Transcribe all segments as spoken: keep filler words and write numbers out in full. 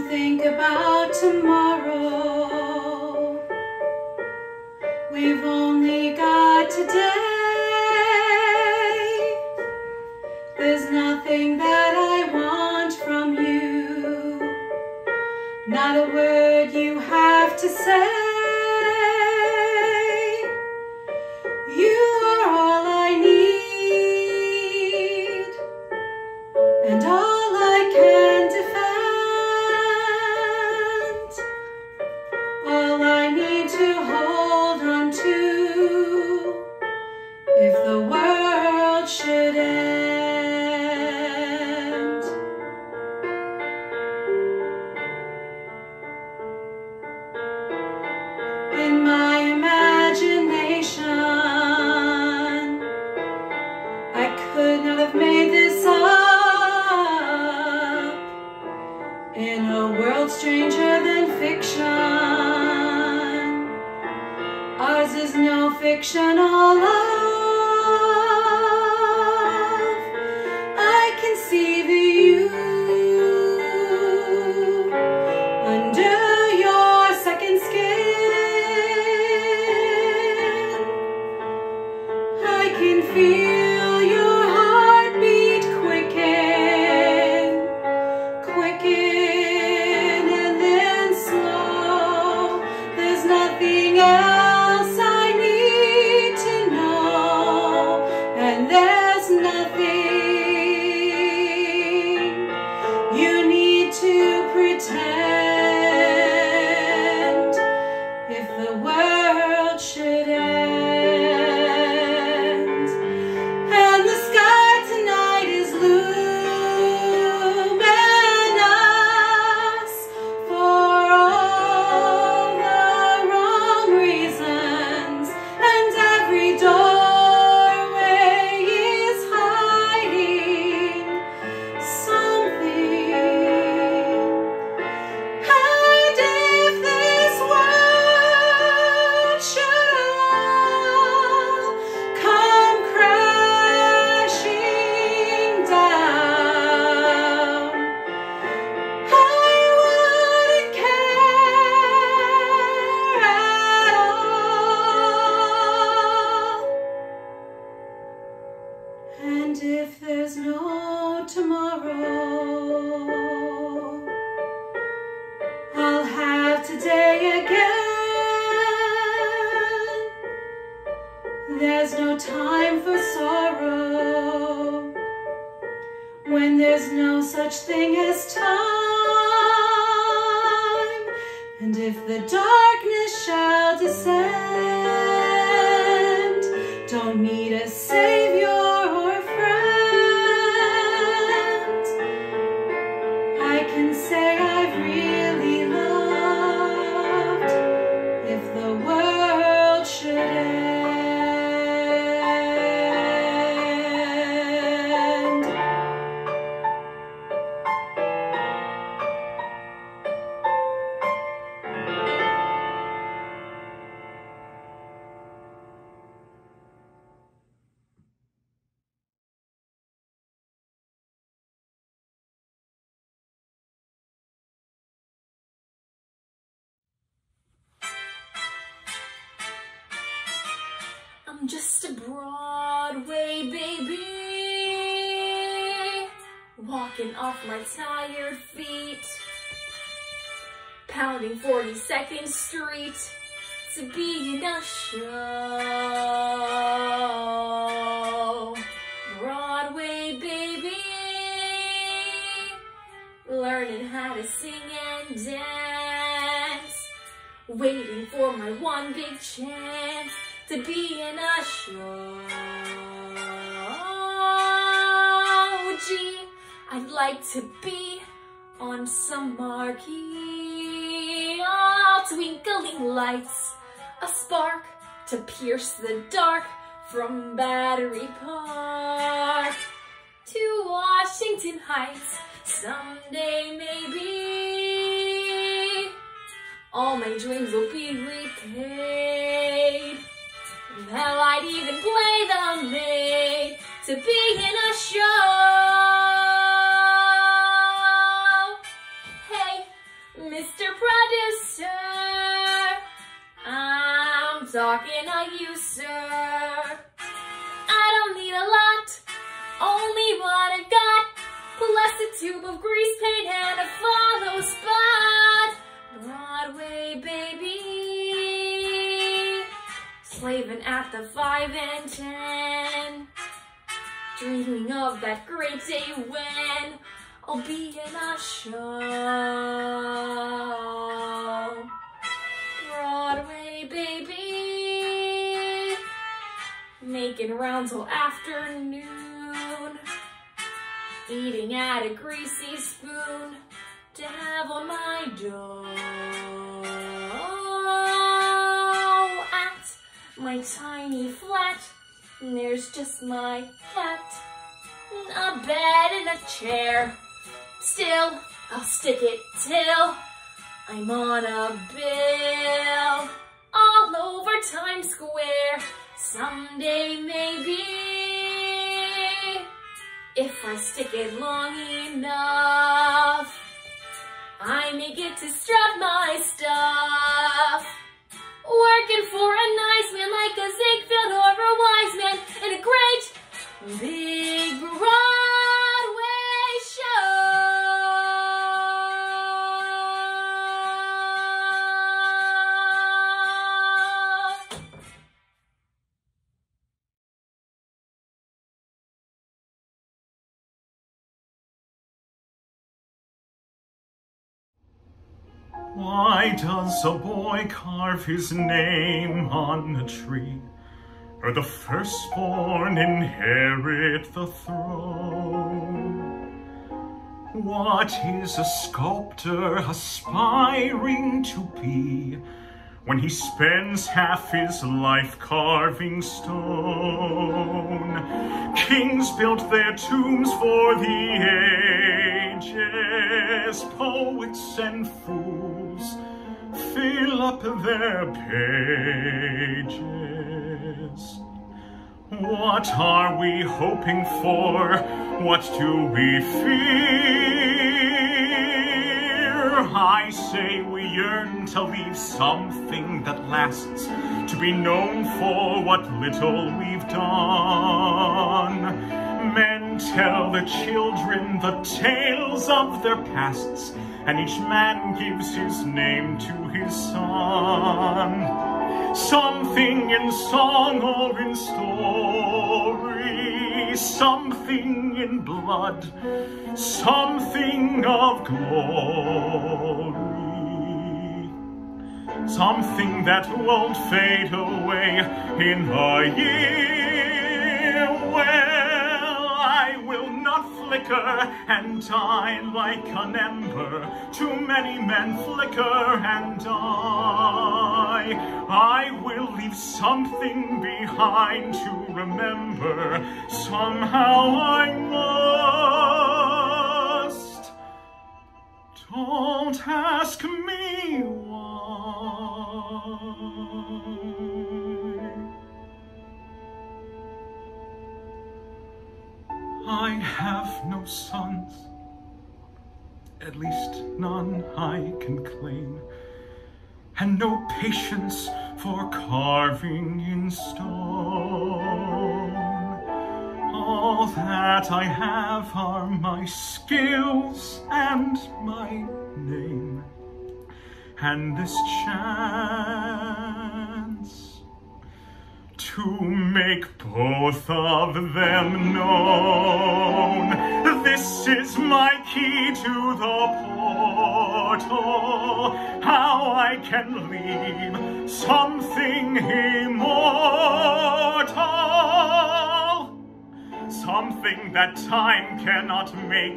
think about tomorrow. We've only got today. There's nothing that I want from you, not a word you have to say. You are all I need, and all I can defend, all I need to hold on to if the world should end. In my imagination, I could not have made this up. In a world stranger than fiction, ours is no fictional love. I conceive of you under your second skin. I can feel your heartbeat quicken, quicken and then slow. There's nothing else I need to know, and there's nothing you need to pretend if the world should end. And the sky tonight is luminous for all the wrong reasons, and every doorway is hiding something. And if this world should come crashing down, I wouldn't care at all. And if there's no tomorrow, I'll have today again. There's no time for sorrow when there's no such thing as time. And if the darkness shall descend, don't need a savior or friend. I can say I've really loved if the world should end. I'm just a Broadway baby, walking off my tired feet, pounding forty-second Street to be in a show. Broadway baby, learning how to sing and dance, waiting for my one big chance to be in a show. Gee, I'd like to be on some marquee. Oh, twinkling lights, a spark to pierce the dark from Battery Park to Washington Heights. Someday maybe all my dreams will be repaid. Hell, I'd even play the maid to be in a show. Hey, talking to you, sir. I don't need a lot, only what I got, plus a tube of grease paint and a follow spot. Broadway, baby, slaving at the five and ten, dreaming of that great day when I'll be in a show. Broadway, baby, making rounds all afternoon, eating at a greasy spoon to have on my dough. At my tiny flat, there's just my hat, a bed and a chair. Still, I'll stick it till I'm on a bill all over Times Square. Someday, maybe, if I stick it long enough, I may get to strut my stuff. Working for a nice man like a Ziegfeld or a Wiseman in a great big Broadway show. Why does a boy carve his name on a tree, or the firstborn inherit the throne? What is a sculptor aspiring to be when he spends half his life carving stone? Kings built their tombs for the ages, poets and fools fill up their pages. What are we hoping for? What do we fear? I say we yearn to leave something that lasts, to be known for what little we've done. Men tell the children the tales of their pasts, and each man gives his name to his son. Something in song or in story, something in blood, something of glory, something that won't fade away in a year. Well, I will not flicker and die like an ember. Too many men flicker and die. I will leave something behind to remember. Somehow I must. Don't ask me why. I have no sons, at least none I can claim, and no patience for carving in stone. All that I have are my skills and my name, and this chance to make both of them known. This is my key to the portal, how I can leave something immortal, something that time cannot make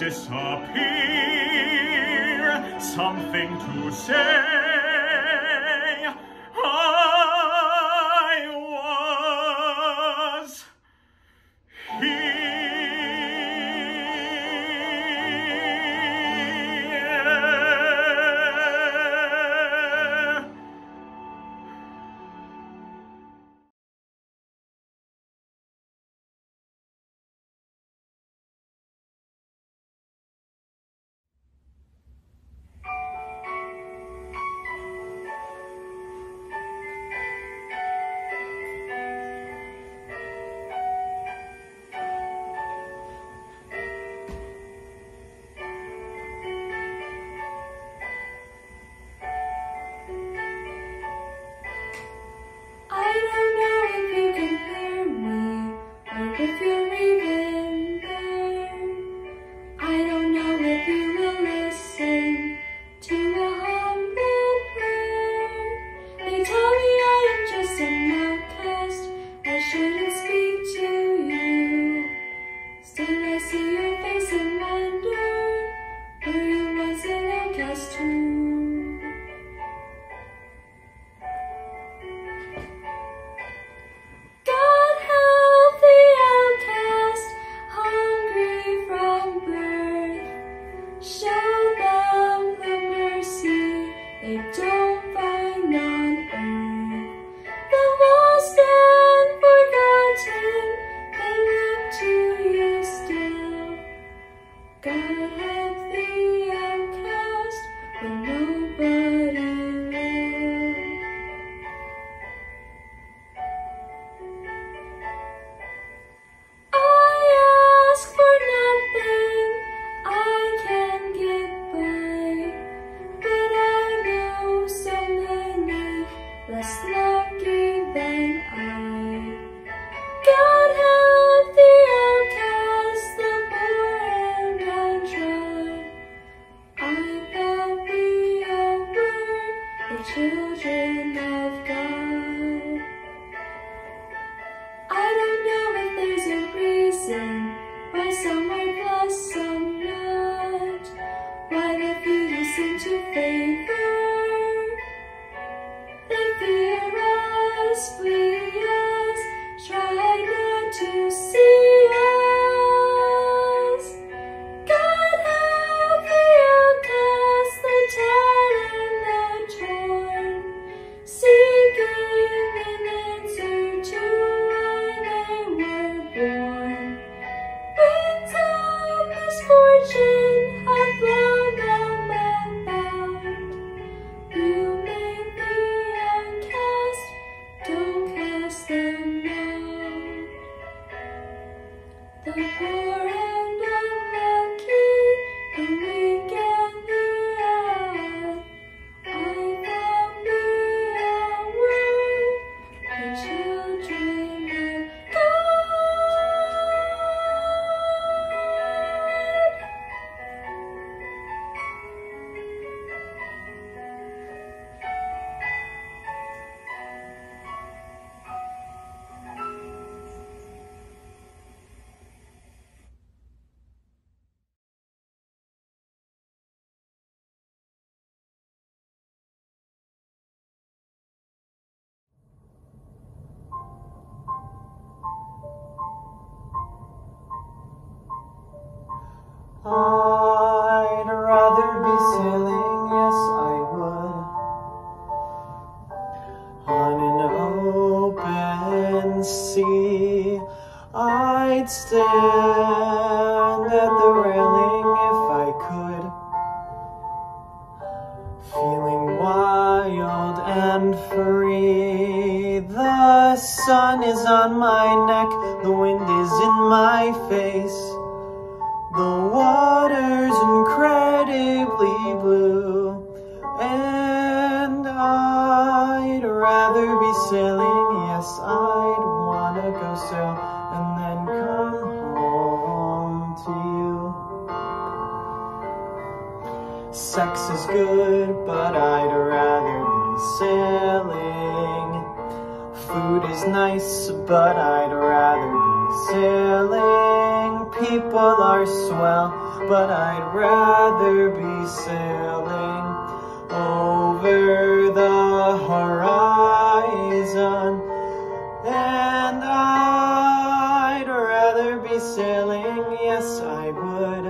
disappear, something to say. I was here. God help the outcast when nobody will. I ask for nothing, I can get by, but I know so many less lucky than I. God help the outcast, the poor and downtrodden. I thought we all were the children of God. I don't know if there's a reason why some are blessed, some not, why the few seem to favor. They fear us, flee us, try not to see us. God help the outcast, the tattered and the torn, seeking an answer to why they were born. Winds of misfortune have blown them and bound. You made the outcast, don't cast them down. The poor and unlucky, the weak and the odd, I thought we all were the children of God. I'd rather be sailing, yes I would, on an open sea. I'd stand at the railing if I could, feeling wild and free. The sun is on my neck, the wind is in my face. The water's incredibly blue, and I'd rather be sailing, yes, I'd wanna go sail and then come home to you. Sex is good, but I'd rather be sailing. Food is nice, but I'd rather be sailing. People are swell, but I'd rather be sailing over the horizon. And I'd rather be sailing, yes I would,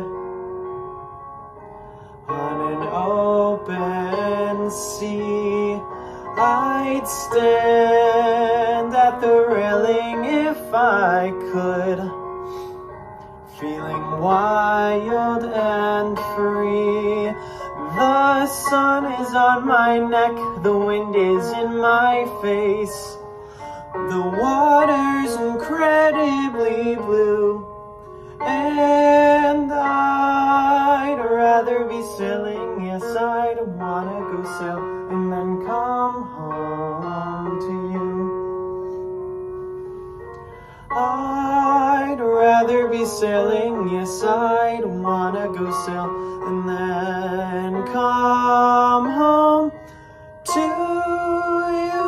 on an open sea. I'd stand at the railing if I could, feeling wild and free. The sun is on my neck, the wind is in my face. The water's incredibly blue, and I'd rather be sailing, yes I'd wanna go sail and then come home to you. I'd rather be sailing, yes I'd wanna go sail and then come home to you.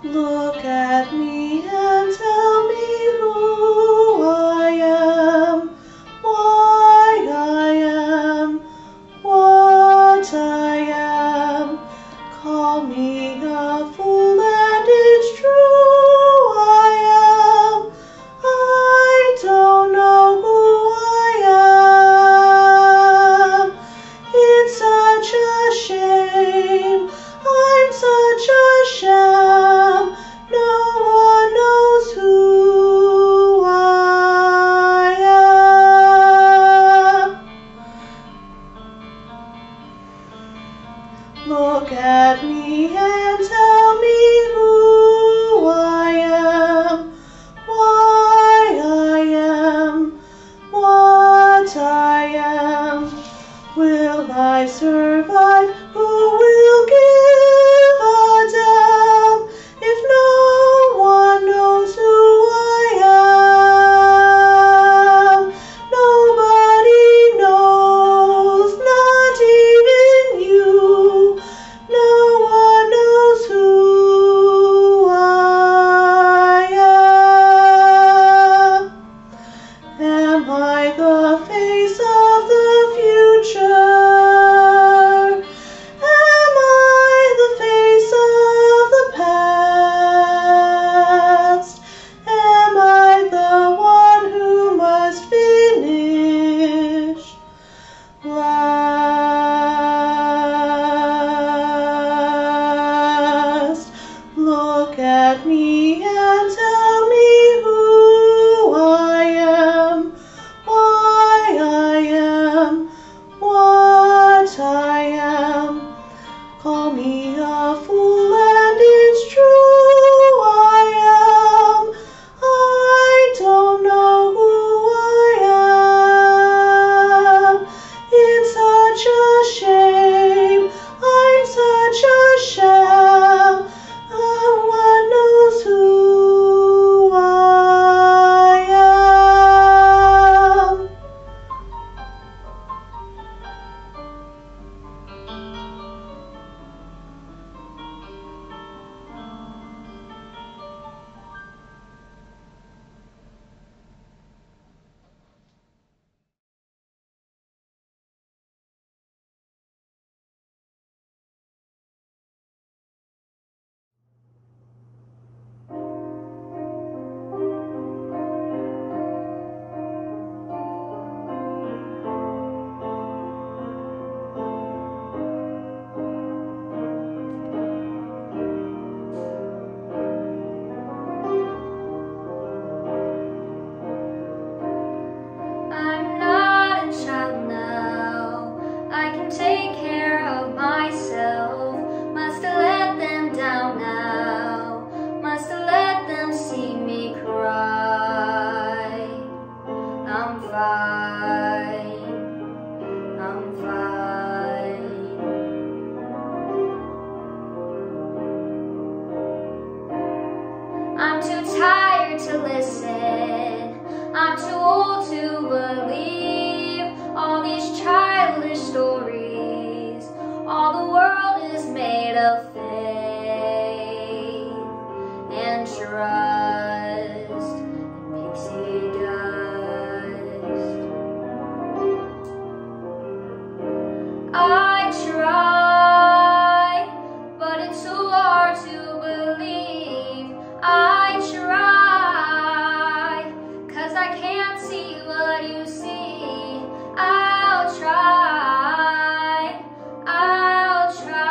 Look at me and tell me who I am, why I am, what I am. Call me a fool and it's true I am. I don't know who I am. It's such a shame. I'm such a sham. No one knows who I am. Look at me and tell me who I am, why I am, what I am. Will I survive? Who will give a damn if no one knows who I am? Nobody knows, not even you. No one knows who I am. Am I the face of the future? Am I the face of the past? Am I the one who must finish last? Look at me and tell me who I am, why I am, what I am. Call me a fool and it's true I am. I don't know who I am. It's such a shame. I'm such a sham. No one knows who I am. I'm not a child now. I can take care of myself. Must have let them down now. Must have let them see me cry. I'm fine. I'm fine. I'm too tired to listen. I'm too old to believe all these childish stories. All the world is made of faith and trust and pixie dust. I try, but it's so hard to believe. I try, 'cause I can't see what you see. I'll try, I'll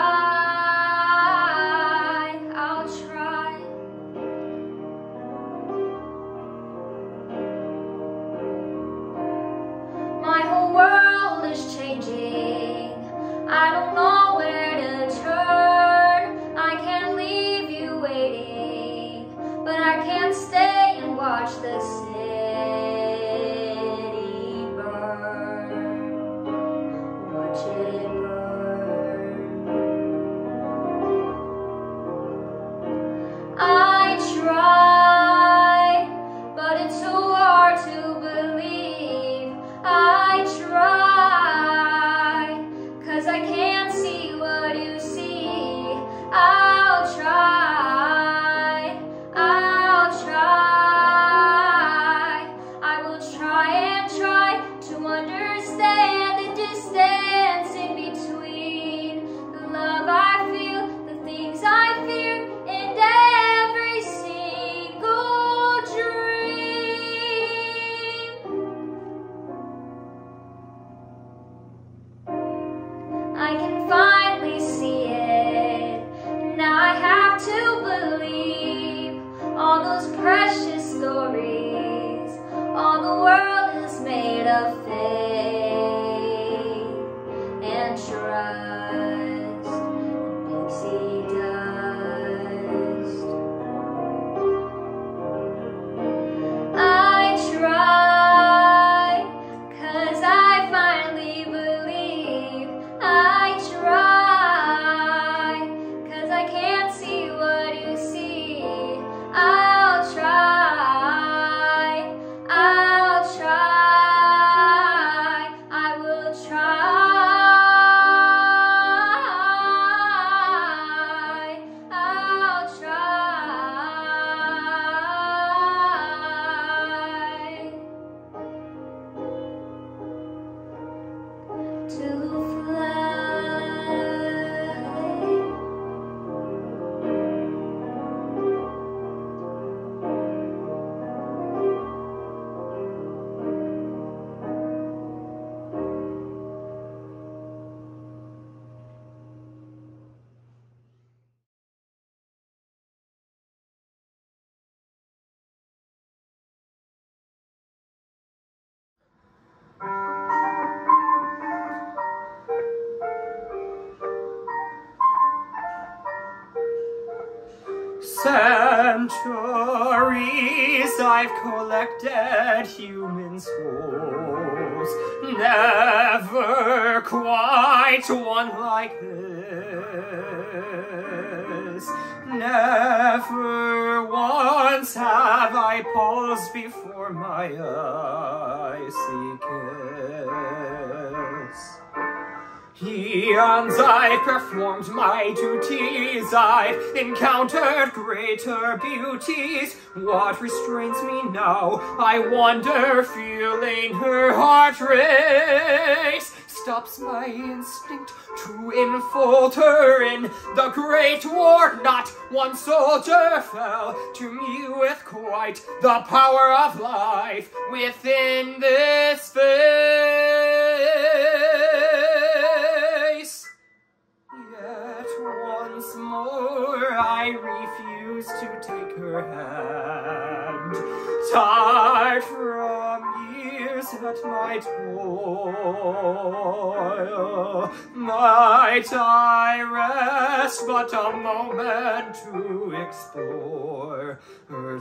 try, I'll try. My whole world is changing. I don't know where to turn. I can't leave you waiting, but I can't stay and watch the city burn. Watch it burn. I try, but it's so hard to believe. I try, 'cause I can't see what you see. I'll try. centuries I've collected human souls, never quite one like this. Never once have I paused before my icy kiss. Eons I've performed my duties, I've encountered greater beauties. What restrains me now, I wonder, feeling her heart race? Stops my instinct to enfold her in the great war. Not one soldier fell to me with quite the power of life within this space. Yet once more I refuse to take her hand, tired from years at my toil. Might I rest but a moment to explore her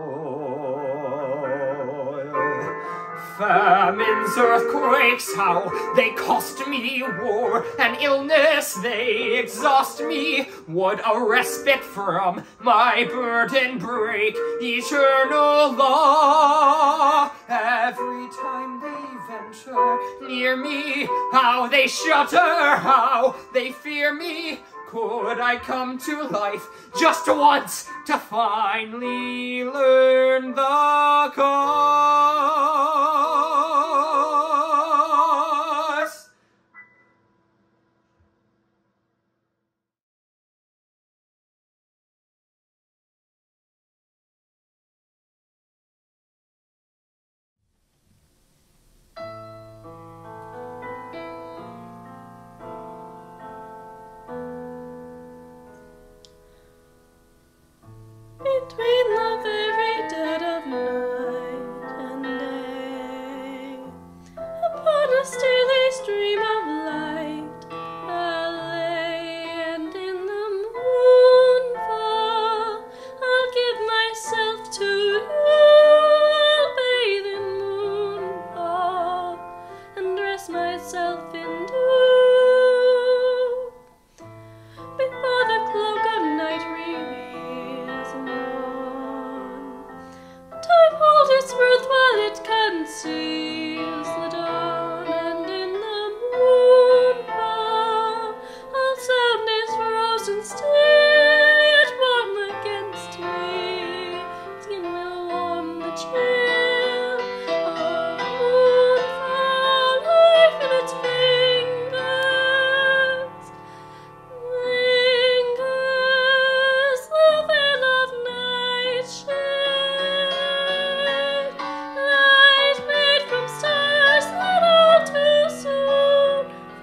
soil? Famines, earthquakes, how they cost me, war and illness, they exhaust me. Would a respite from my burden break eternal law? Every time they venture near me, how they shudder, how they fear me. Could I come to life just once to finally learn the cause? Between the very dead of night and day, upon a steely stream of light, I lay, and in the moonfall, I'll give myself to you. I'll bathe in moonfall, and dress myself in dew, before the cloak of night reveals time hold its worth while it conceals the dawn, and in the moonfall all sound is frozen still, yet warm against me. Skin will warm the chill of moonfall, life in its fingers lingers, the veil of night shade, light made from stars that all too soon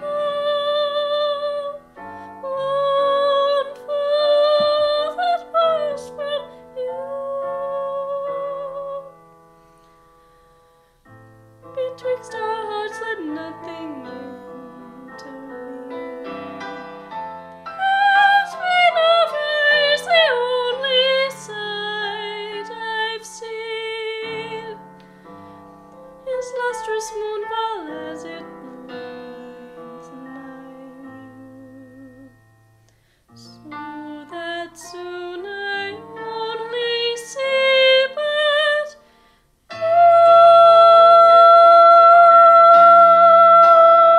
fall, won't fall, that burst from you. Betwixt our hearts let nothing intervene. Between our eyes the only sight I've seen is lustrous moonfall as it blinds the night, so that soon I only see but you.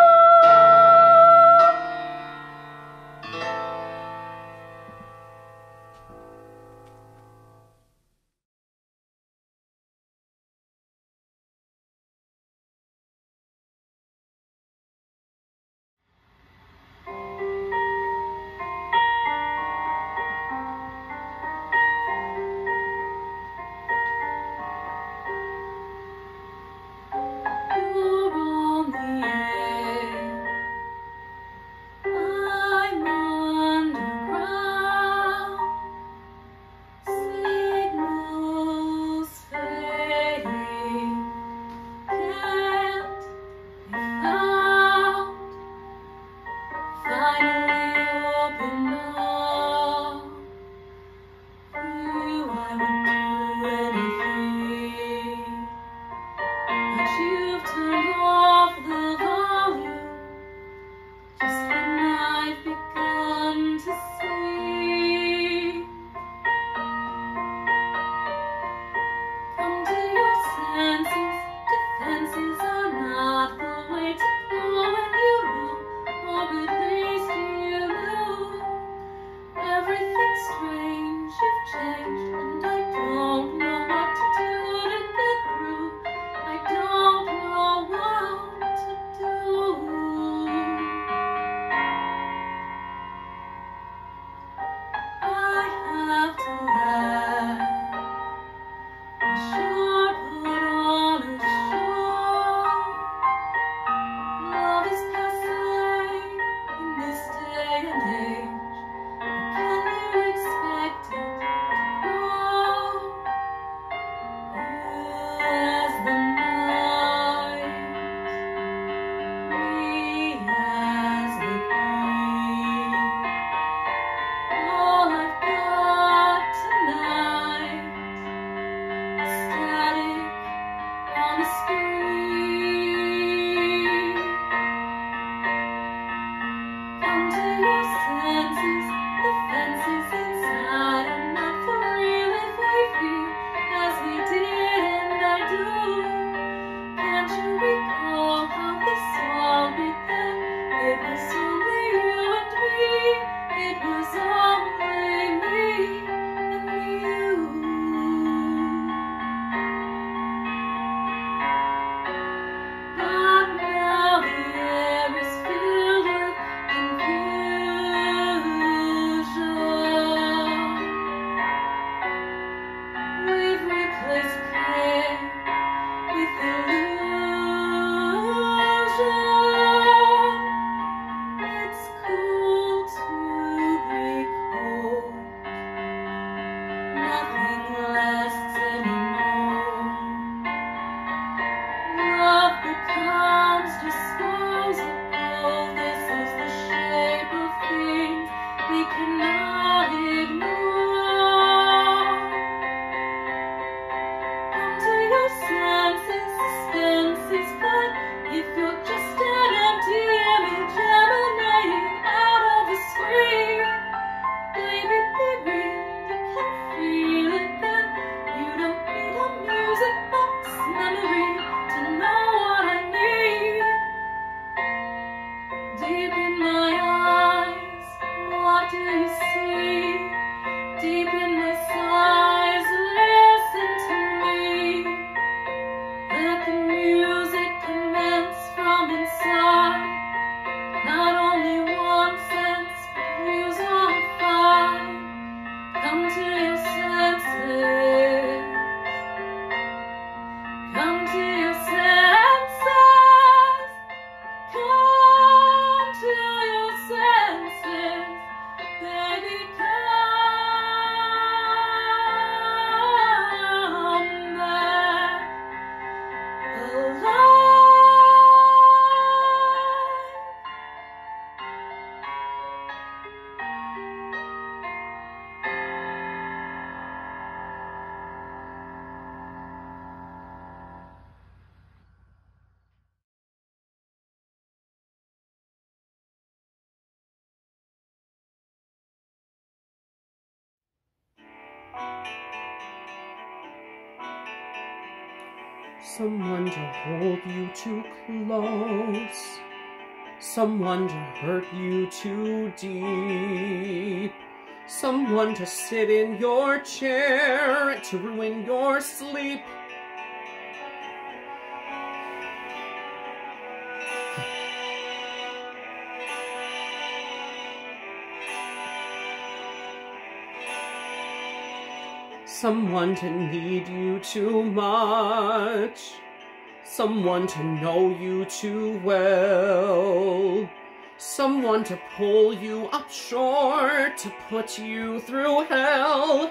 Someone to hold you too close, someone to hurt you too deep, someone to sit in your chair to ruin your sleep. Someone to need you too much, someone to know you too well, someone to pull you up short, to put you through hell.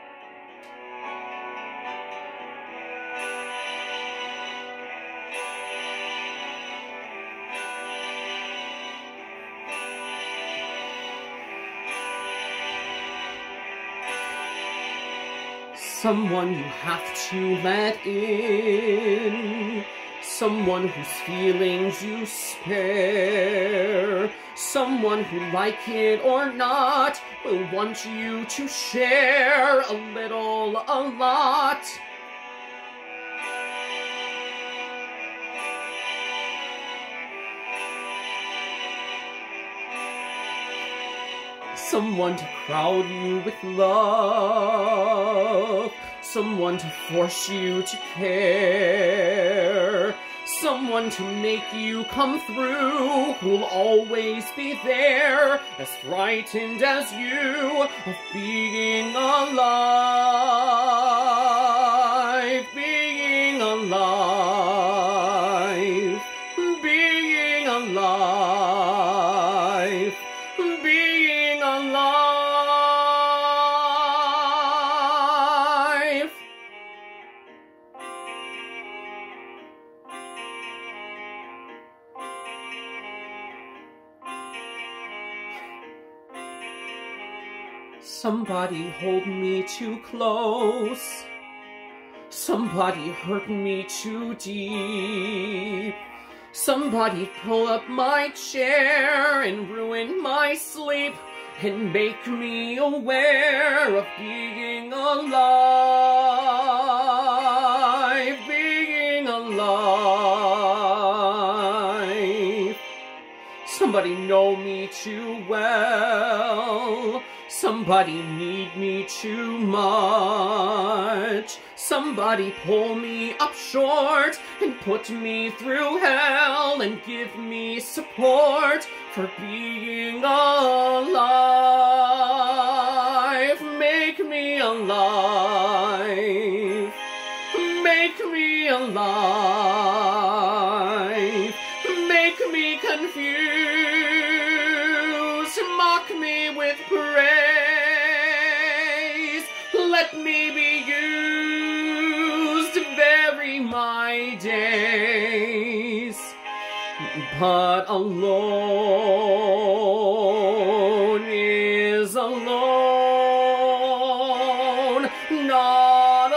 Someone you have to let in, someone whose feelings you spare, someone who, like it or not, will want you to share a little, a lot. Someone to crowd you with love, someone to force you to care, someone to make you come through, who'll always be there, as frightened as you of being alive, being alive, being alive, being alive. Somebody hold me too close, somebody hurt me too deep, somebody pull up my chair and ruin my sleep and make me aware of being alive, being alive. Somebody know me too well, somebody need me too much, somebody pull me up short and put me through hell and give me support for being alive. Make me alive, make me alive, make me confused, mock me with praise, let me be used, vary my days, but alone is alone, not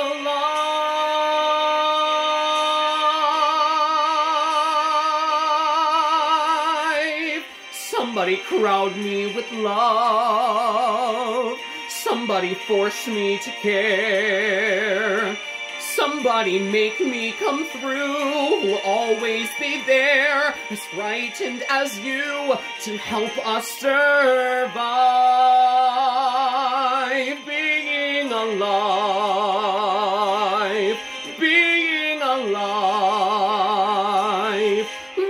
alive. Somebody crowd me with love, somebody force me to care, somebody make me come through, who'll always be there, as frightened as you, to help us survive, being alive, being alive,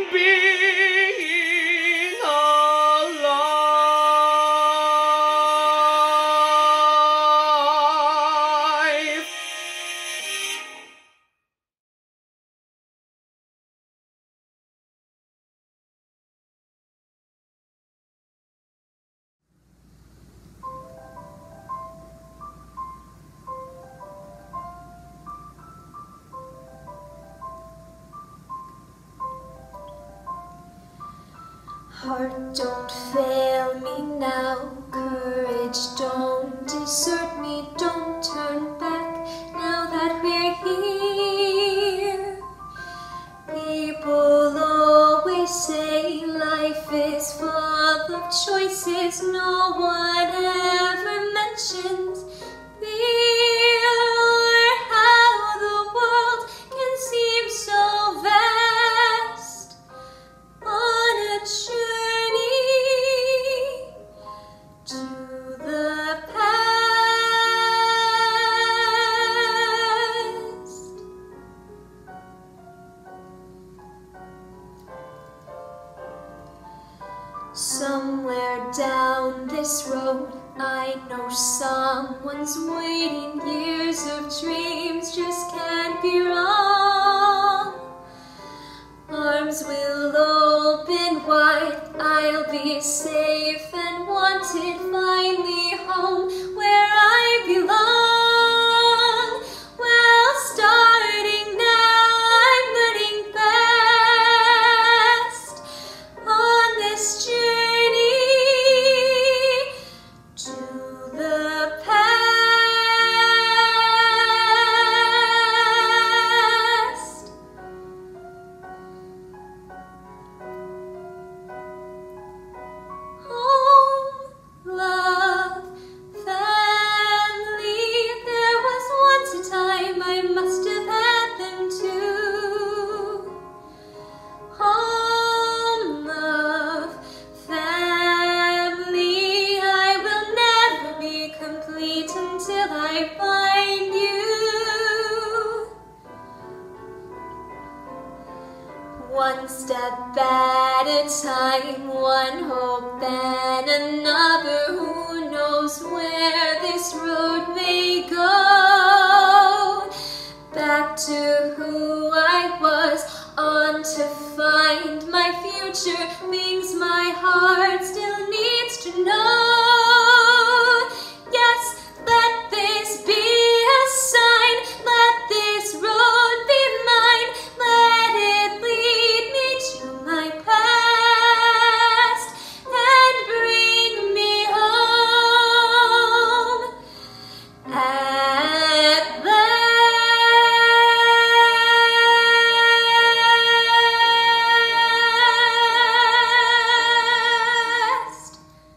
being alive. Heart, don't fail me now. Courage, don't desert me. Don't turn back now that we're here. People always say life is full of choices. No one ever mentions fear or how the world can see arms waiting, years of dreams just can't be wrong. Arms will open wide, I'll be safe and wanted, finally home where I belong. Well, starting now, I'm learning fast on this journey to the past. Home, love, family, there was once a time I must have had them too. Home, love, family, I will never be complete until I find you. One step at a time, one hope then another. Who knows where this road may go? Back to who I was, on to find my future. Things my heart still needs to know. Yes, let this be a sign. Let this road be mine. Let it lead me to my past and bring me home at last.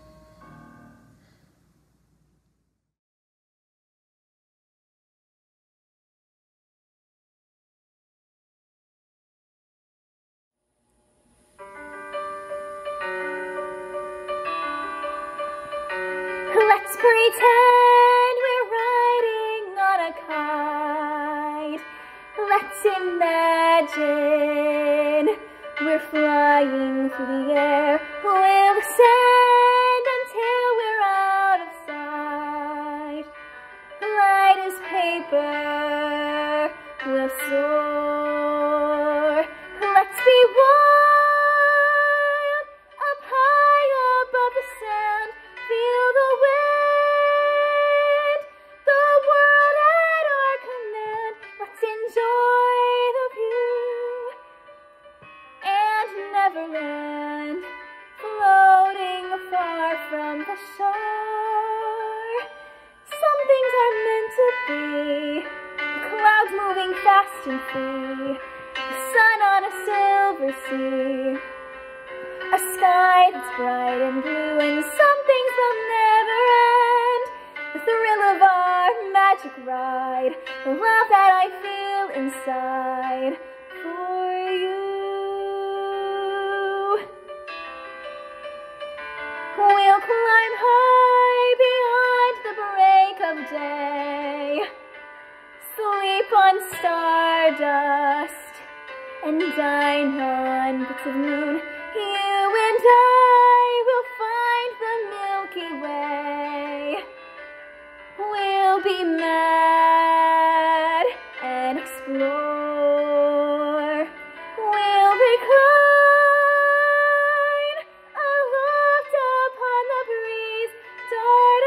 Let's pretend we're riding on a kite. Let's imagine we're flying through the air. We'll ascend until we're out of sight. Light as paper, we'll soar. Let's be wild, up high above the sound. Feel the wind, the world at our command. Let's enjoy the view and Neverland, floating far from the shore. Some things are meant to be, the clouds moving fast and free, the sun on a silver sea, a sky that's bright and blue, and some things will never end. The thrill of our magic ride, the love that I feel inside for you. We'll climb high beyond the break of day, sleep on stardust, and dine on bits of moon. You and I will find the Milky Way. We'll be mad and explore. We'll recline aloft upon the breeze, dart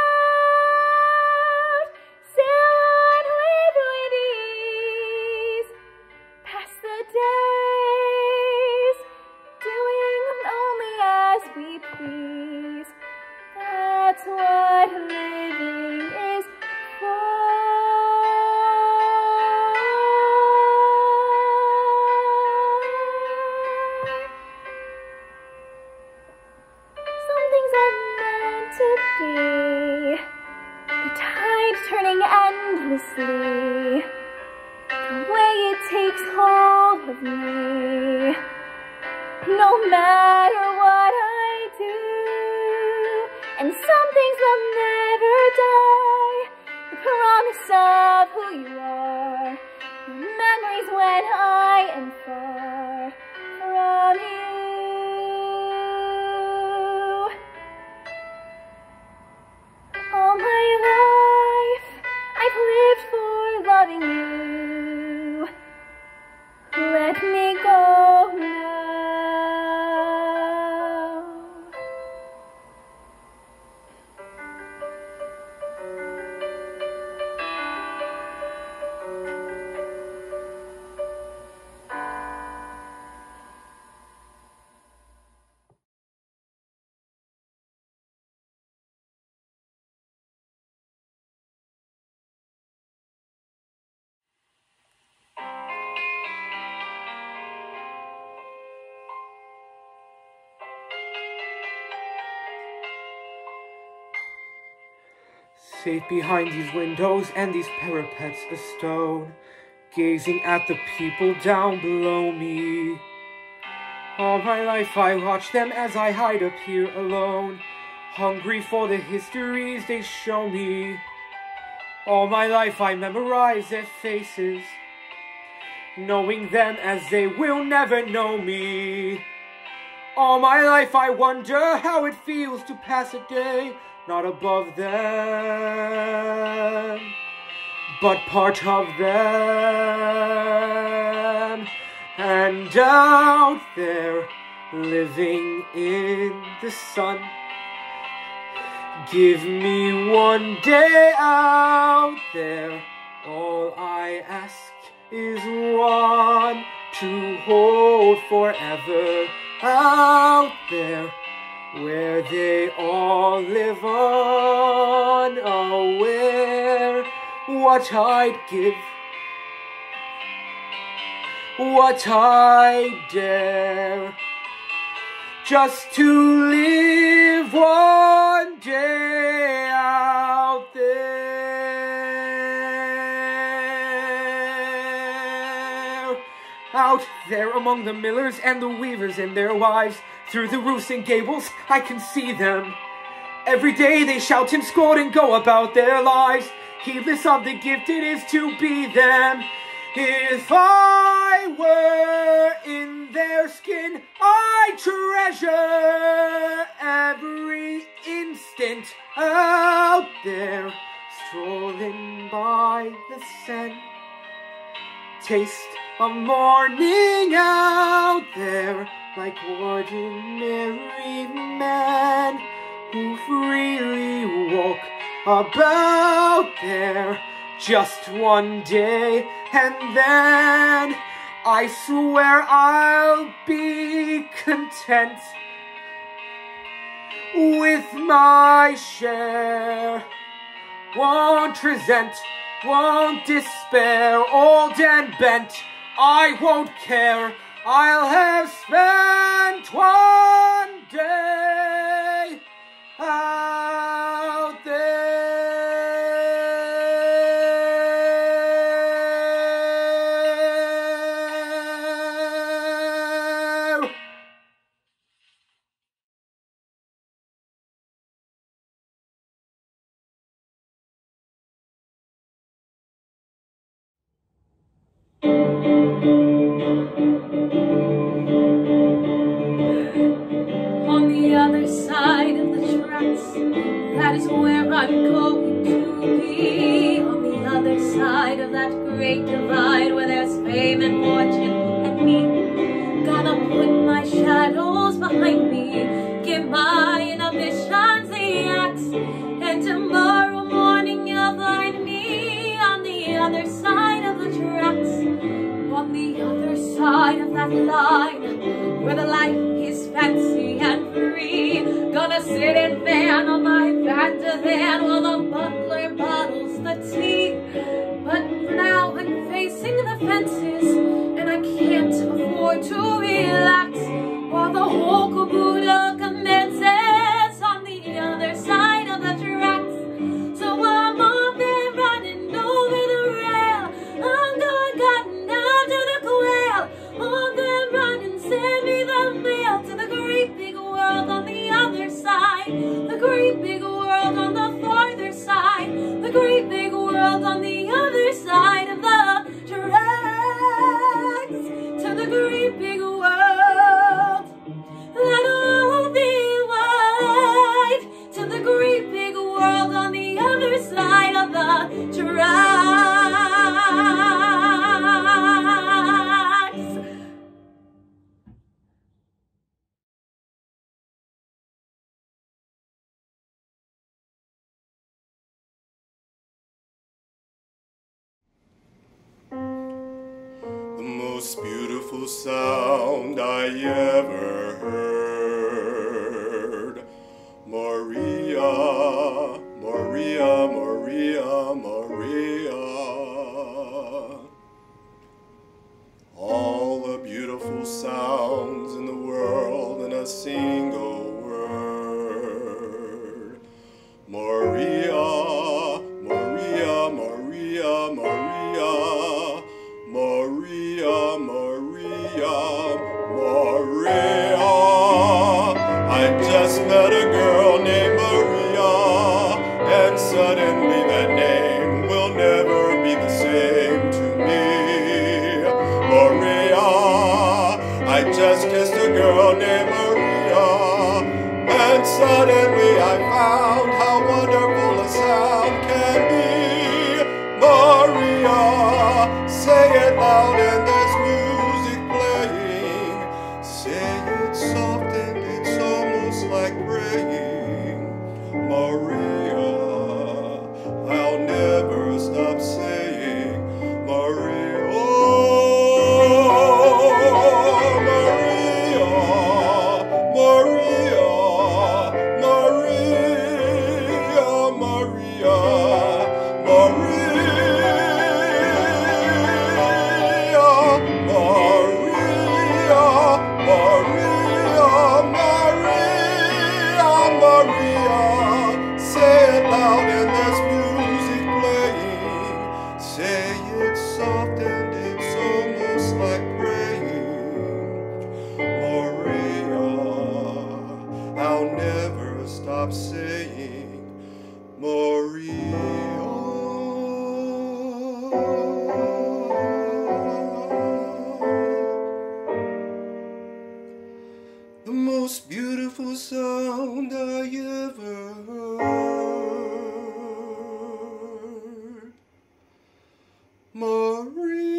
about, sail on with with ease, pass the days, doing only as we please. That's what living is for. Some things are meant to be, the tide turning endlessly, the way it takes hold of me. No matter what I do, and some things will never die. The promise of who you are, the memories when I am far from you. All my life loving you. Let me go now. Safe behind these windows and these parapets of stone, gazing at the people down below me. All my life I watch them as I hide up here alone, hungry for the histories they show me. All my life I memorize their faces, knowing them as they will never know me. All my life I wonder how it feels to pass a day not above them, but part of them. And out there, living in the sun, give me one day out there. All I ask is one to hold forever out there, where they all live unaware. What I'd give, what I dare, just to live one day out there. Out there among the millers and the weavers and their wives, through the roofs and gables I can see them. Every day they shout and scold and go about their lives, heedless of the gift it is to be them. If I were in their skin, I'd treasure every instant out there, strolling by the Seine. Taste a morning out there, like ordinary men who freely walk about there. Just one day, and then I swear I'll be content with my share. Won't resent, won't despair, old and bent, I won't care. I'll have spent one day out there. On the other side of the tracks, that is where I'm going to be. On the other side of that great divide, where there's fame and fortune and me. Gotta put my shadows behind me, give my inhibitions the axe, and tomorrow morning you'll find me on the other side of the tracks. On the other side of that line, where the life is fancy and free. Gonna sit and fan on my Van while the butler bottles the tea. But for now I'm facing the fences, and I can't afford to relax while the whole caboodle commences on the other side of the tracks. So I'm off there running over the rail, I'm going cutting down to the quail. On there running, send me the mail to the great big world on the other side. The great big world on the farther side. The great big world on the other side of the tracks. To the great big world that'll be wide. To the great big world on the other side of the tracks. most beautiful sound I ever heard. Maria, Maria, Maria, Maria. All the beautiful sounds in the world in a single word. Maria, Maria, Maria, Maria, Maria, Maria, Maria. I just met a girl named Maria, and suddenly that name will never be the same to me. Maria, I just kissed a girl named Maria, and suddenly I found how wonderful a sound can be. Maria, say it loud and there's music playing. Say it soft and it's almost like praying. Maria, I'll never stop saying Maria. Oh, Maria, Maria, Maria, Maria, stop saying Maria. The most beautiful sound I ever heard. Maria.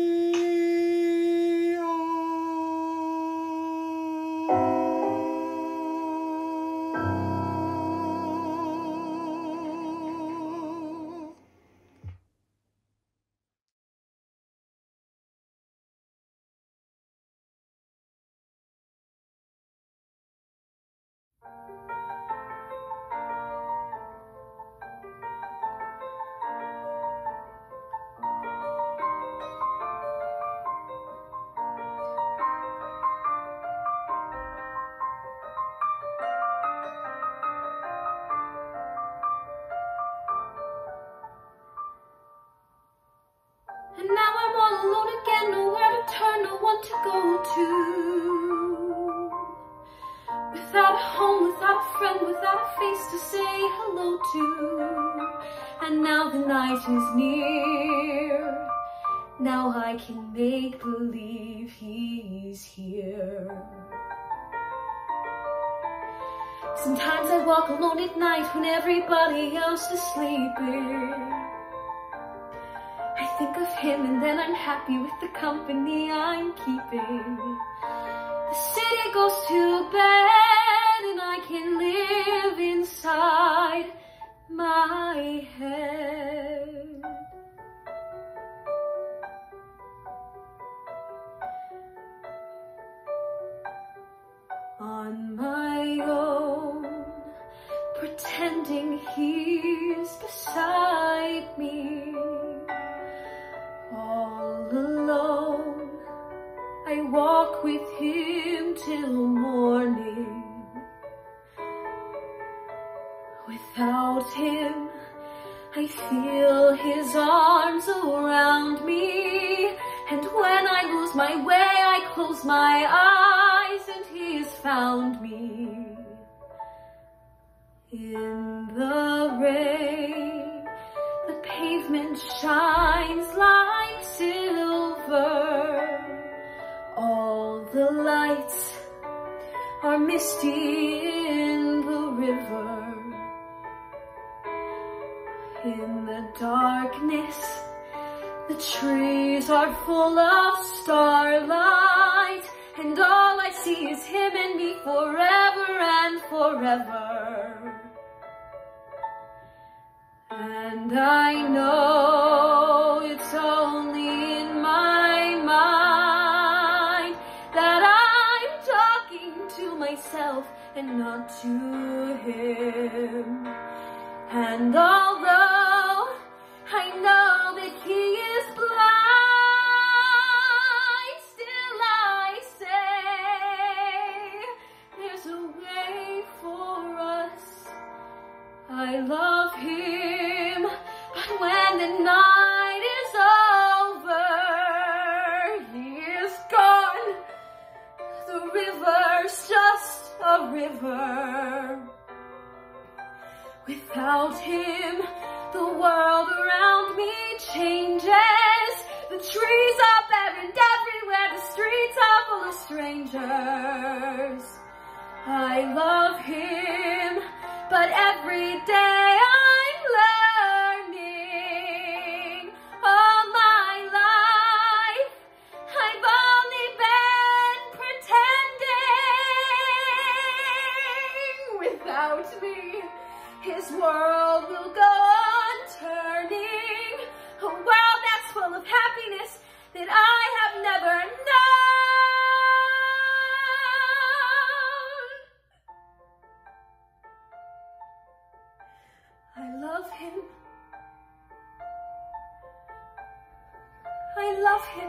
And now I'm all alone again, nowhere to turn, no one to go to. Without a home, without a friend, without a face to say hello to. And now the night is near, now I can make believe he's here. Sometimes I walk alone at night when everybody else is sleeping. I think of him and then I'm happy with the company I'm keeping. The city goes to bed and I can live inside my head. On my own, pretending he's beside me. All alone, I walk with him till morning. Without him, I feel his arms around me. And when I lose my way, I close my eyes and he's found me. In the rain, the pavement shines like silver. All the lights are misty in the river. In the darkness, the trees are full of starlight. And all I see is him and me forever and forever. And I know it's only in my mind. myself and not to him. And although I know that he is blind, still I say there's a way for us. I love him, but when the night is over, he is gone. The river's just a river. Without him, the world around me changes. The trees are barren everywhere, the streets are full of strangers. I love him, but every day I'm learning. All my life, I've only been pretending. Without me, his world will go on turning, a world that's full of happiness that I have never known. I love him. I love him,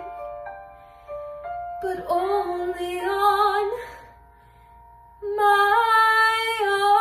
but only on my own.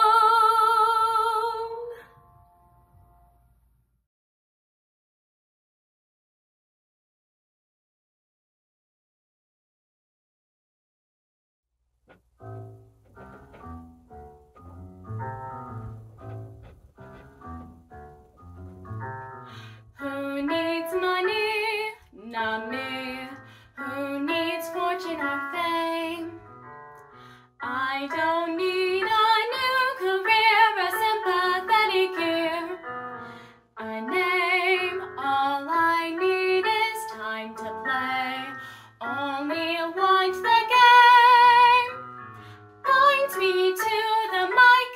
Who needs money? Not me. Who needs fortune or fame? I don't need a new career, a sympathetic ear, a name. All I need is time to play. Only watch the game. Point me to the mic.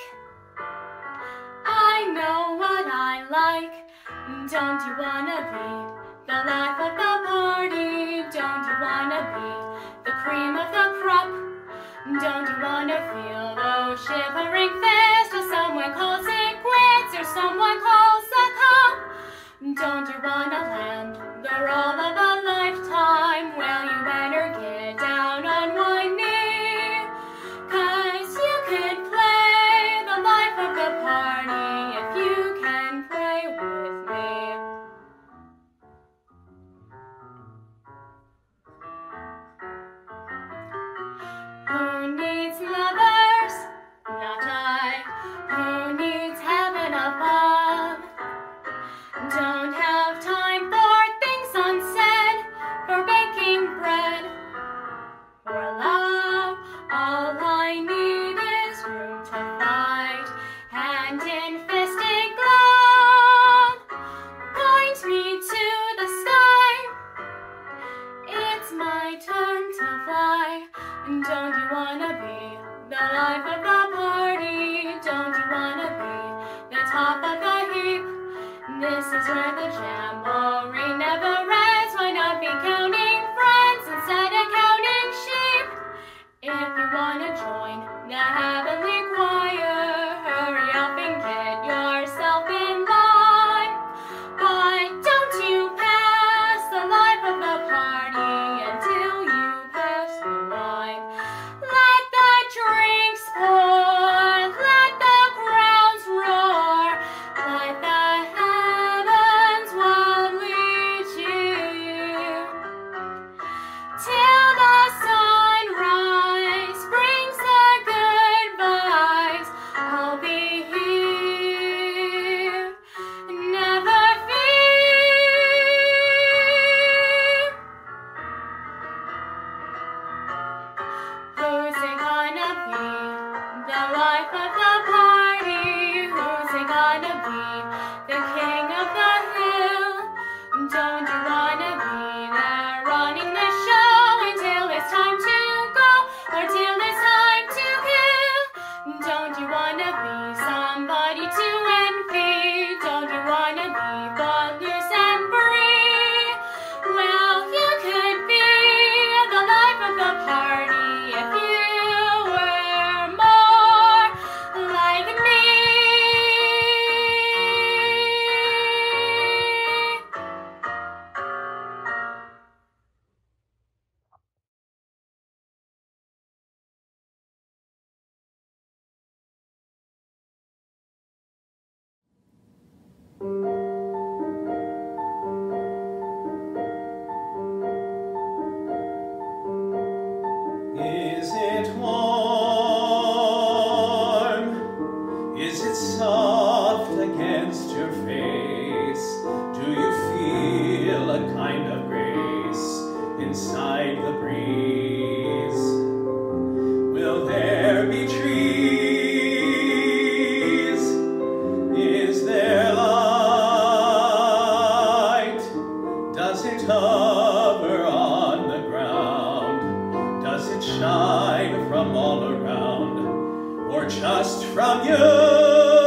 I know what I like. Don't you wanna be the life of the party? Don't you wanna be the cream of the crop? Don't you wanna feel those shivering fists till someone calls it quits or someone calls a cop? Don't you wanna land the role of a lifetime? Well, you better get down on one knee, 'cause you could play the life of the party if you can pray with me. Who needs lovers? Not I. Who needs heaven above? Don't have time for things unsaid, for baking bread, for love. All I need is room to fight, hand in fisted glove. Point me to the sky. It's my turn to fly. Don't you wanna be the life of the party? Don't you wanna be the top of the heap? This is where the jamboree never ends. Why not be counting friends instead of counting sheep? If you wanna join the heavenly choir, hurry up and get yourself in line. But don't you pass the life of the party until you pass the wine. Let the drinks pour, let the crowds roar, let the heavens wildly cheer. it hover on the ground? Does it shine from all around, or just from you?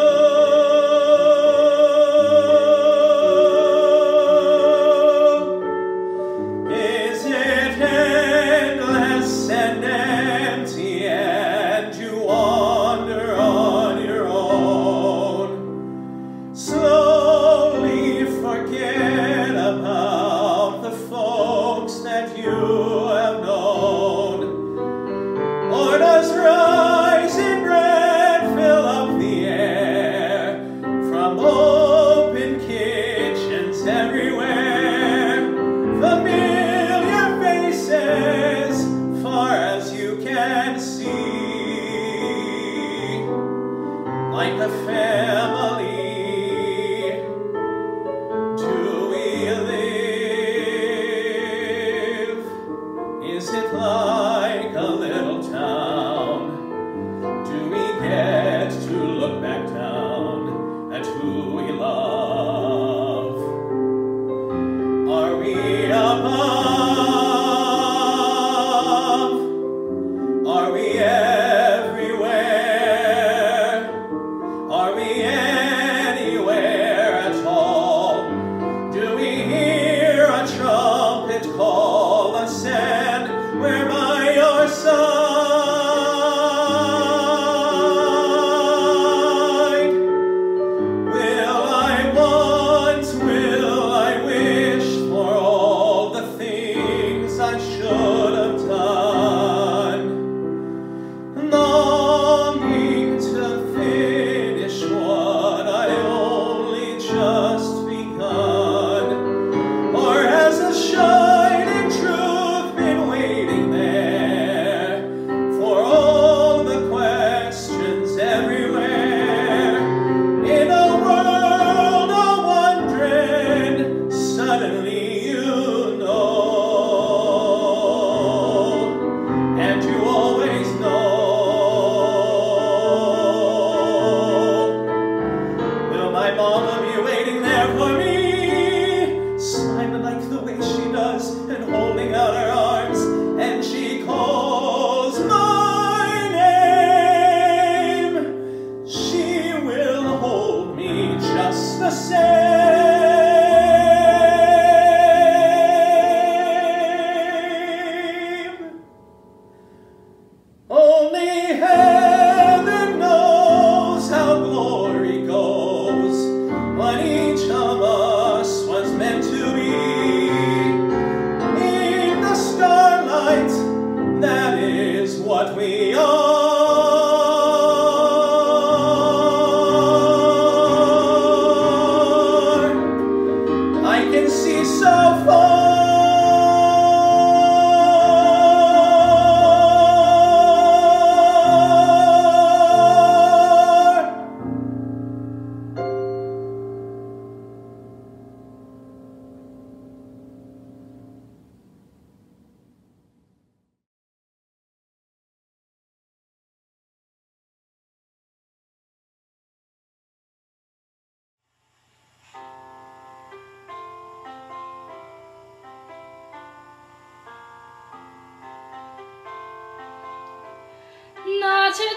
Not a day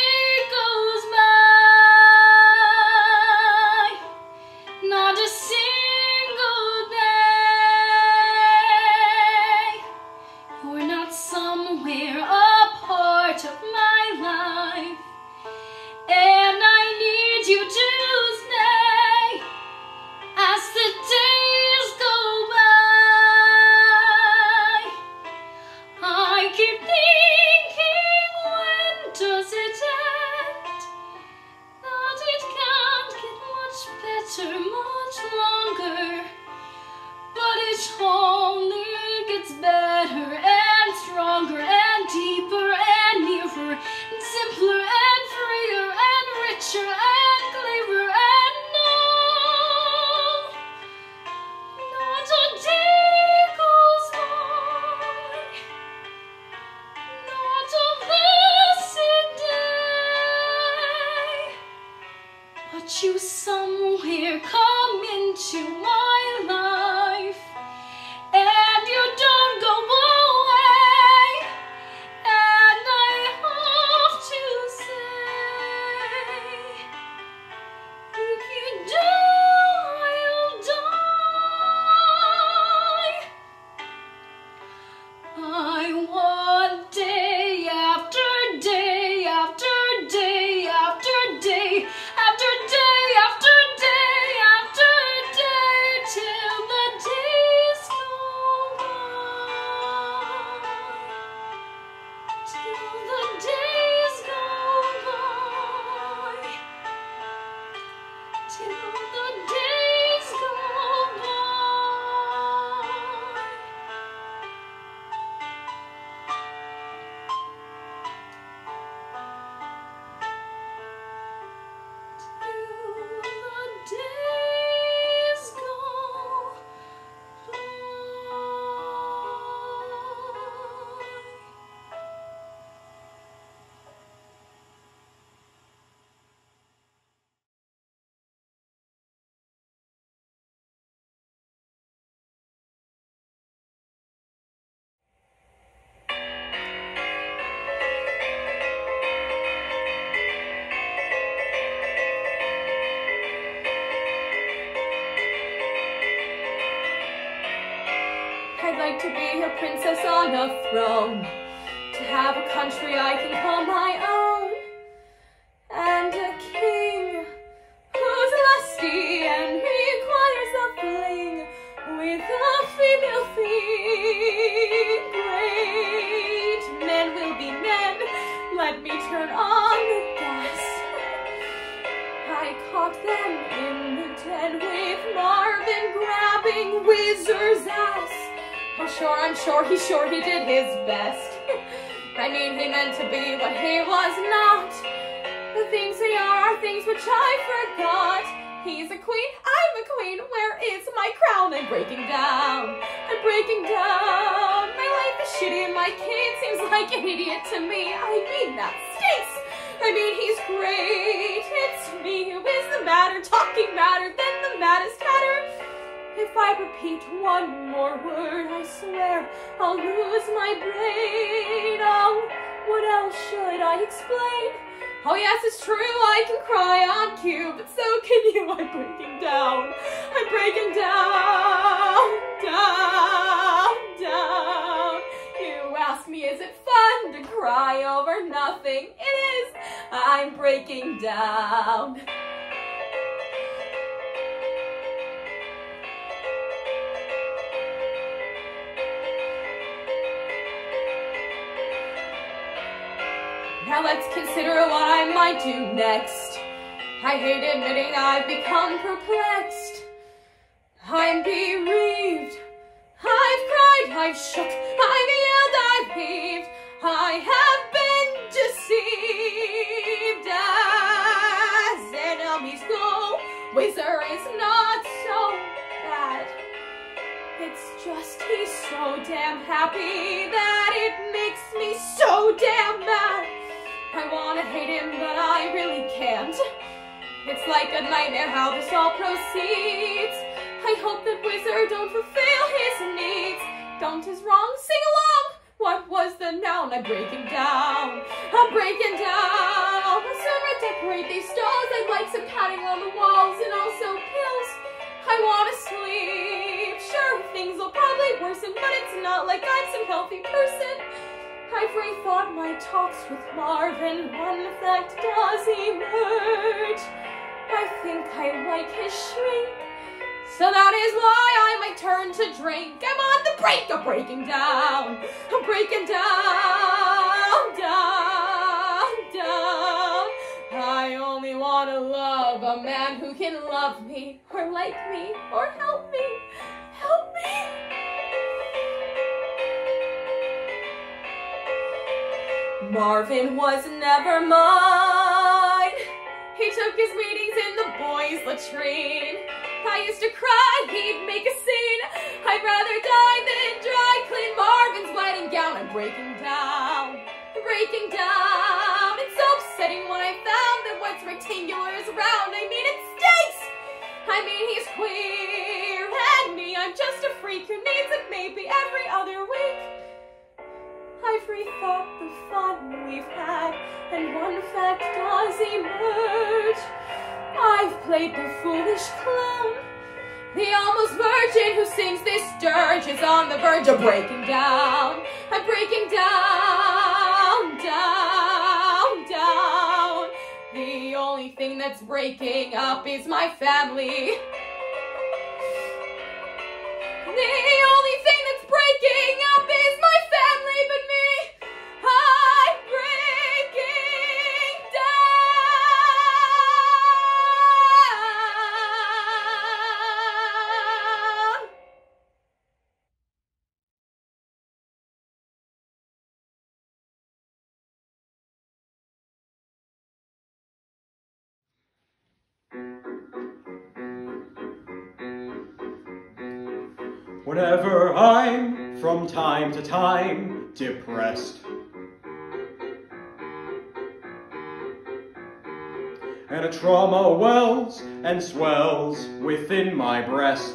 goes by, not a single day, you're not somewhere a part of my life, and I need you to stay as the days go by. I keep thinking, does it end? That it can't get much better, much longer, but it only gets better and stronger and deeper and nearer and simpler and freer and richer and clearer and no, not a day goes by, not a but you somewhere come into my life, I'd like to be a princess on a throne, to have a country I can call my own, and a king who's lusty and requires a fling with a female thing. Great men will be men, let me turn on the gas. I caught them in the den with Marvin grabbing Whizzer's ass. Oh sure, I'm sure, he's sure he did his best. I mean, he meant to be what he was not. The things they are are things which I forgot. He's a queen, I'm a queen, where is my crown? I'm breaking down, I'm breaking down. My life is shitty and my kid seems like an idiot to me. I mean, that stinks. I mean, he's great. It's me who is the matter, talking madder than the maddest hatter. If I repeat one more word, I swear I'll lose my brain. Oh, what else should I explain? Oh yes, it's true, I can cry on cue, but so can you. I'm breaking down, I'm breaking down, down, down. You ask me, is it fun to cry over nothing? It is, I'm breaking down. Now let's consider what I might do next. I hate admitting I've become perplexed. I'm bereaved. I've cried, I've shook, I've yelled, I've heaved. I have been deceived. As enemies go, Whizzer is not so bad. It's just he's so damn happy that it makes me so damn mad. I wanna hate him, but I really can't. It's like a nightmare how this all proceeds. I hope that Whizzer don't fulfill his needs. Don't is wrong, sing along. What was the noun? I'm breaking down, I'm breaking down. I'll sooner decorate these stalls. I'd like some padding on the walls and also pills. I wanna sleep. Sure, things will probably worsen, but it's not like I'm some healthy person. I've rethought my talks with Marvin. One fact does emerge. I think I like his shrink, so that is why I might turn to drink. I'm on the brink of breaking down. I'm breaking down, down, down. I only want to love a man who can love me, or like me, or help me, help me. Marvin was never mine. He took his meetings in the boys' latrine. I used to cry, he'd make a scene. I'd rather die than dry clean Marvin's wedding gown. I'm breaking down, I'm breaking down. It's so upsetting when I found that what's rectangular is round. I mean, it stinks. I mean, he's queer, and me, I'm just a freak who needs it maybe every other week. I've rethought the fun we've had, and one fact does emerge. I've played the foolish clown. The almost virgin who sings this dirge is on the verge of breaking down. I'm breaking down, down, down. The only thing that's breaking up is my family. The only thing that's breaking up is my family, but me, I'm breaking down. Whenever I'm, from time to time, depressed, and a trauma wells and swells within my breast,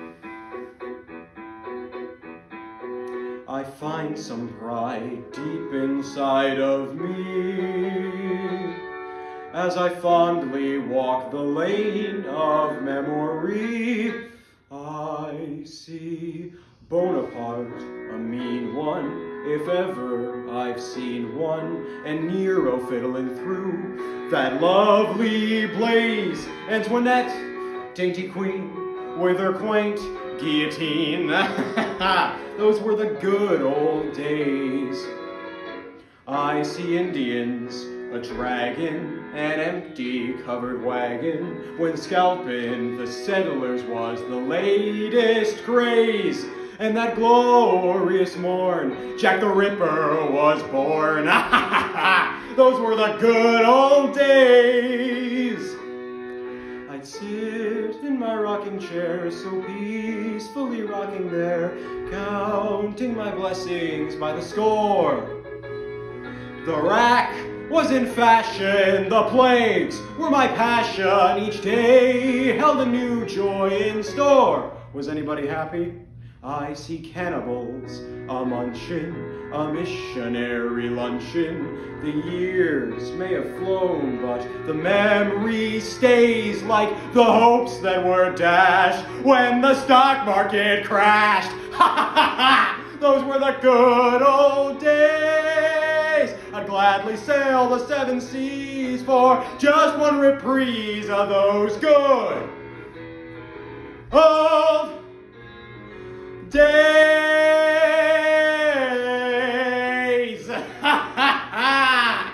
I find some pride deep inside of me as I fondly walk the lane of memory. I see Bonaparte, a mean one, if ever I've seen one, and Nero fiddling through that lovely blaze, Antoinette, dainty queen, with her quaint guillotine. Those were the good old days. I see Indians, a dragon, an empty covered wagon, when scalping the settlers was the latest craze. And that glorious morn, Jack the Ripper was born. Those were the good old days. I'd sit in my rocking chair, so peacefully rocking there, counting my blessings by the score. The rack was in fashion, the plagues were my passion. Each day held a new joy in store. Was anybody happy? I see cannibals a munchin', a missionary luncheon. The years may have flown, but the memory stays, like the hopes that were dashed when the stock market crashed. Ha ha ha ha! Those were the good old days. I'd gladly sail the seven seas for just one reprise of those good old days. Ha ha ha!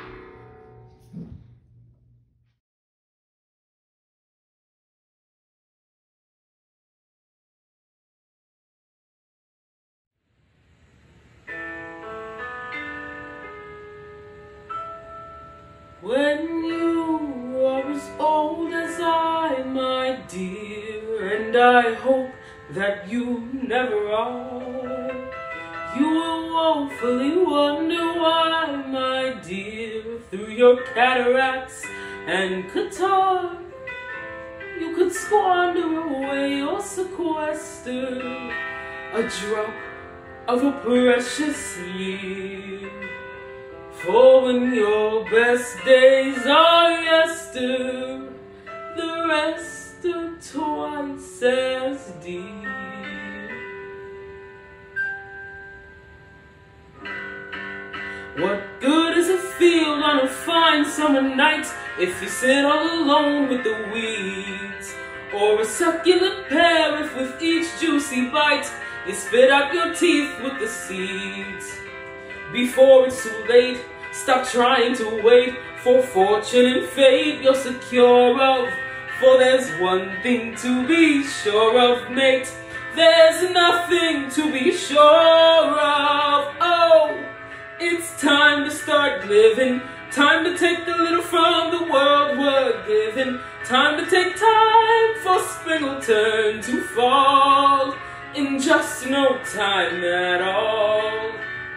When you are as old as I, my dear, and I hope that you never are, you will woefully wonder why, my dear, through your cataracts and catarrh, you could squander away or sequester a drop of a precious year. For when your best days are yester, the rest are twice as dear. What good is a field on a fine summer night if you sit all alone with the weeds? Or a succulent pear if with each juicy bite you spit out your teeth with the seeds? Before it's too late, stop trying to wait for fortune and fate you're secure of. For there's one thing to be sure of, mate. There's nothing to be sure of. Oh, it's time to start living. Time to take the little from the world we're given. Time to take time, for spring will turn to fall in just no time at all.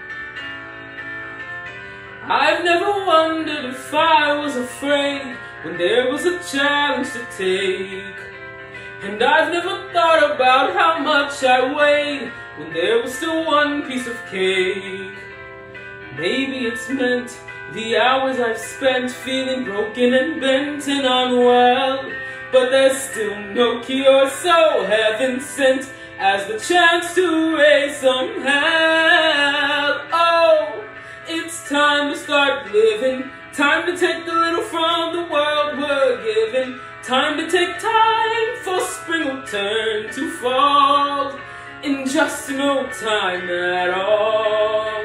I've never wondered if I was afraid when there was a challenge to take. And I've never thought about how much I weighed when there was still one piece of cake. Maybe it's meant the hours I've spent feeling broken and bent and unwell, but there's still no cure so heaven sent as the chance to raise some hell. Oh, it's time to start living. Time to take the little from the world we're given. Time to take time, for spring will turn to fall in just no time at all.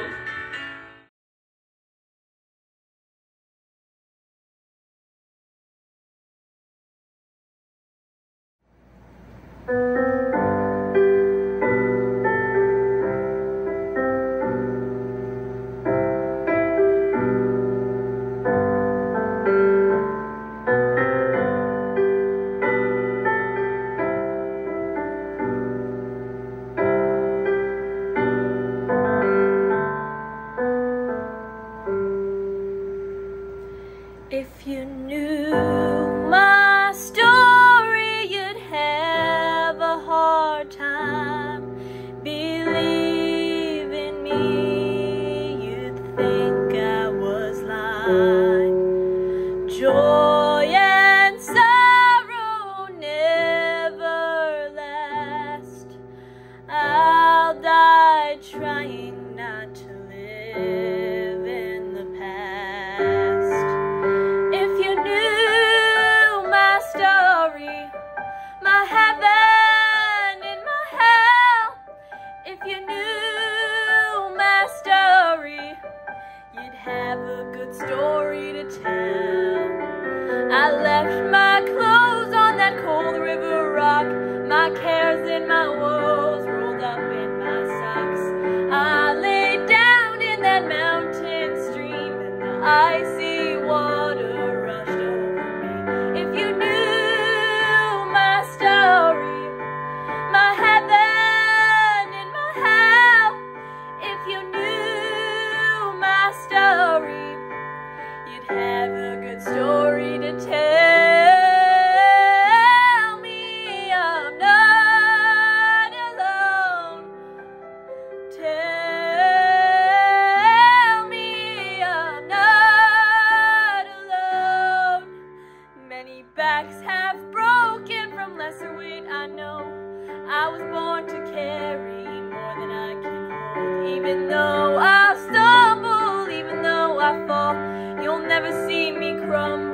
knew my story, you'd have a good story to tell. I left my clothes on that cold river rock, my cares and my woes rolled up in my socks. I lay down in that mountain stream and the icy water rushed over me. If you knew my story, my heaven and my hell, if you knew my story, you'd have a good story to tell. Me I'm not alone. Tell me I'm not alone. Many backs have broken from lesser weight, I know. I was born to carry more than I can hold. Even though I stumble, even though I fall, you'll never see me crumble.